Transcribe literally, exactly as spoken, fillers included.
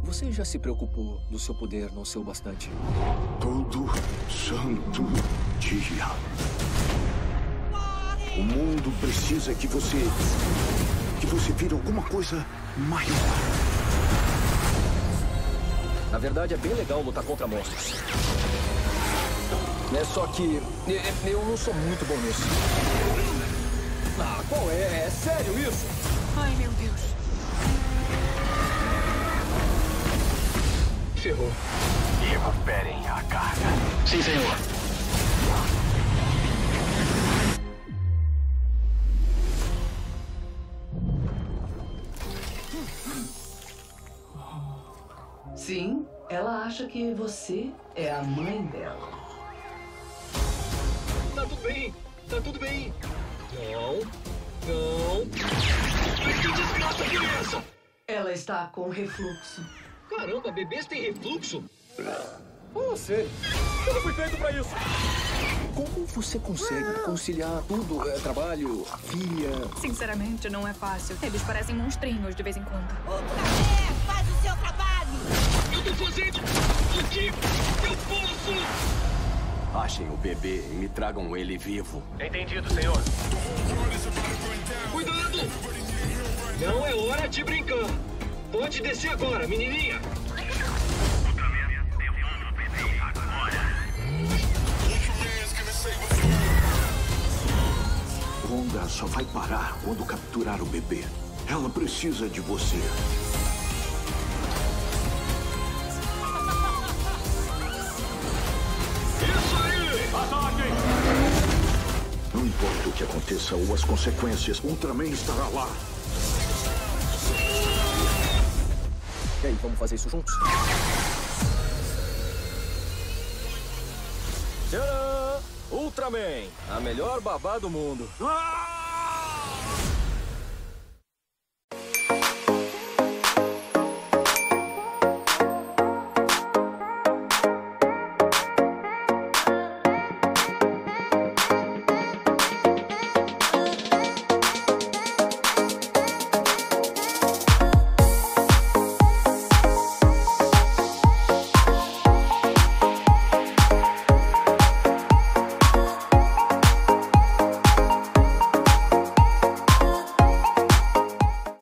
Você já se preocupou do seu poder não ser o bastante? Todo santo dia. O mundo precisa que você... que você vire alguma coisa maior. Na verdade, é bem legal lutar contra monstros. É só que eu não sou muito bom nisso. Ah, qual é? É sério isso? Ai, meu Deus. Ferrou. Recuperem a carga. Sim, senhor. Sim, ela acha que você é a mãe dela. Tá tudo bem, tá tudo bem. Não, não. Mas que desgraça que é essa? Ela está com refluxo. Caramba, bebês têm refluxo? Oh, sério? Eu não fui feito pra isso. Como você consegue conciliar tudo? É, trabalho, filha... Sinceramente, não é fácil. Eles parecem monstrinhos de vez em quando. Ultraman, faz o seu trabalho! Eu tô fazendo o que eu posso! Achem o bebê e me tragam ele vivo. Entendido, senhor. Cuidado! Não é hora de brincar. Pode descer agora, menininha. Wanda só vai parar quando capturar o bebê. Ela precisa de você. Isso aí! Ataquem! Não importa o que aconteça ou as consequências, Ultraman estará lá. E aí, vamos fazer isso juntos? Tcharam! Ultraman, a melhor babá do mundo. Ah!